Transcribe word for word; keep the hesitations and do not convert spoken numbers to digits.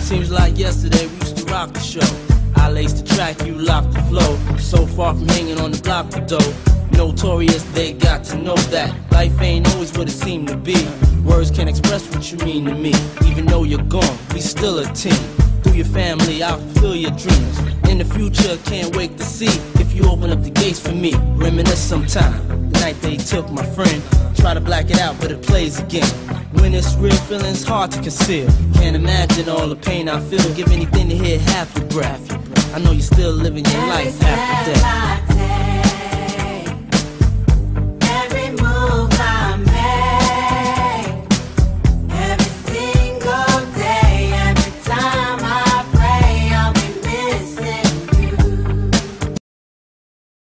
Seems like yesterday we used to rock the show. I laced the track, you locked the flow. So far from hanging on the block for dough. Notorious, they got to know that life ain't always what it seemed to be. Words can't express what you mean to me. Even though you're gone, we still a team. Through your family, I'll fulfill your dreams. In the future, can't wait to see if you open up the gates for me. Reminisce sometime. The night they took my friend. Try to black it out, but it plays again. When it's real, feeling's hard to conceal. Can't imagine all the pain I feel. Give anything to hear half your breath. I know you're still living your life after death.